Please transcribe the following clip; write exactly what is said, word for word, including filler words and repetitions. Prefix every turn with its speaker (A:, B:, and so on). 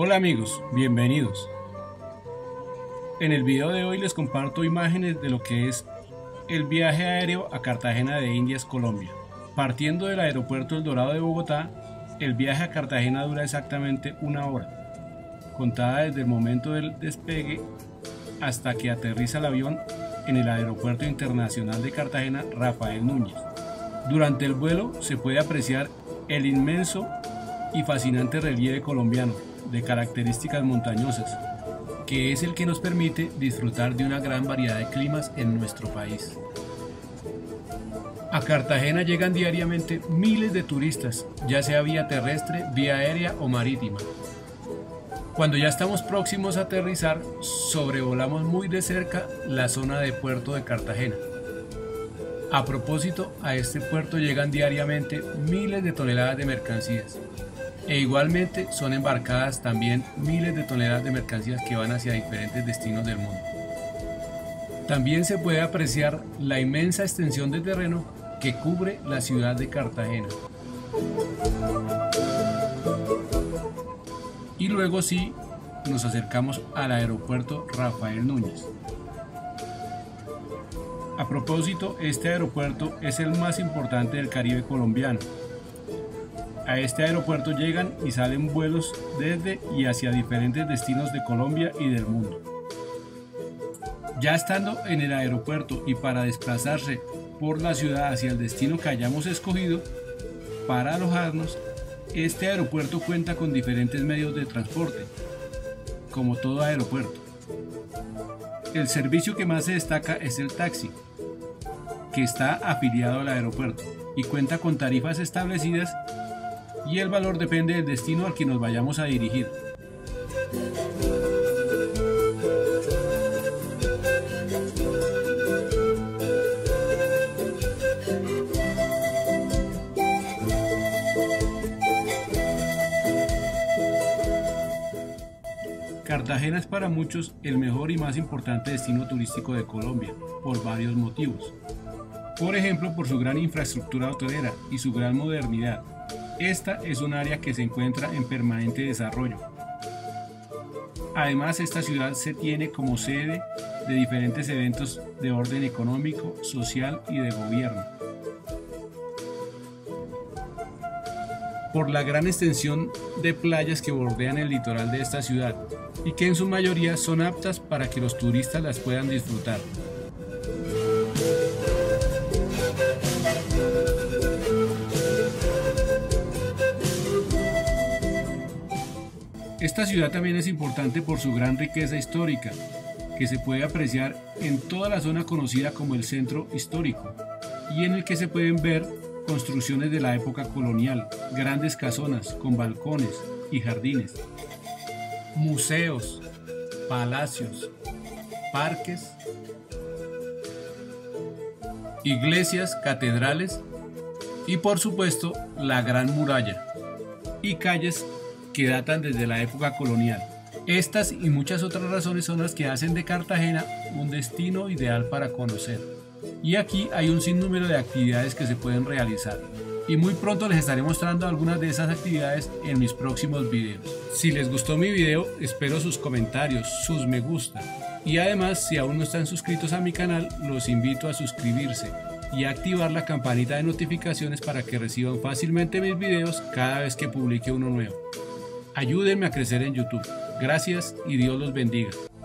A: Hola amigos, bienvenidos. En el video de hoy les comparto imágenes de lo que es el viaje aéreo a Cartagena de Indias, Colombia. Partiendo del aeropuerto El Dorado de Bogotá, el viaje a Cartagena dura exactamente una hora, contada desde el momento del despegue hasta que aterriza el avión en el Aeropuerto Internacional de Cartagena Rafael Núñez. Durante el vuelo se puede apreciar el inmenso y fascinante relieve colombiano de características montañosas, que es el que nos permite disfrutar de una gran variedad de climas en nuestro país. A Cartagena llegan diariamente miles de turistas, ya sea vía terrestre, vía aérea o marítima. Cuando ya estamos próximos a aterrizar, sobrevolamos muy de cerca la zona de puerto de Cartagena. A propósito, a este puerto llegan diariamente miles de toneladas de mercancías. E igualmente son embarcadas también miles de toneladas de mercancías que van hacia diferentes destinos del mundo. También se puede apreciar la inmensa extensión de terreno que cubre la ciudad de Cartagena. Y luego sí, nos acercamos al aeropuerto Rafael Núñez. A propósito, este aeropuerto es el más importante del Caribe colombiano. A este aeropuerto llegan y salen vuelos desde y hacia diferentes destinos de Colombia y del mundo. Ya estando en el aeropuerto y para desplazarse por la ciudad hacia el destino que hayamos escogido para alojarnos, este aeropuerto cuenta con diferentes medios de transporte, como todo aeropuerto. El servicio que más se destaca es el taxi, que está afiliado al aeropuerto y cuenta con tarifas establecidas, y el valor depende del destino al que nos vayamos a dirigir. Cartagena es para muchos el mejor y más importante destino turístico de Colombia, por varios motivos. Por ejemplo, por su gran infraestructura hotelera y su gran modernidad. Esta es un área que se encuentra en permanente desarrollo. Además, esta ciudad se tiene como sede de diferentes eventos de orden económico, social y de gobierno. Por la gran extensión de playas que bordean el litoral de esta ciudad y que en su mayoría son aptas para que los turistas las puedan disfrutar. Esta ciudad también es importante por su gran riqueza histórica, que se puede apreciar en toda la zona conocida como el Centro Histórico, y en el que se pueden ver construcciones de la época colonial, grandes casonas con balcones y jardines, museos, palacios, parques, iglesias, catedrales y por supuesto la Gran Muralla y calles que datan desde la época colonial. Estas y muchas otras razones son las que hacen de Cartagena un destino ideal para conocer. Y aquí hay un sinnúmero de actividades que se pueden realizar. Y muy pronto les estaré mostrando algunas de esas actividades en mis próximos videos. Si les gustó mi video, espero sus comentarios, sus me gusta. Y además, si aún no están suscritos a mi canal, los invito a suscribirse y a activar la campanita de notificaciones para que reciban fácilmente mis videos cada vez que publique uno nuevo. Ayúdenme a crecer en YouTube. Gracias y Dios los bendiga.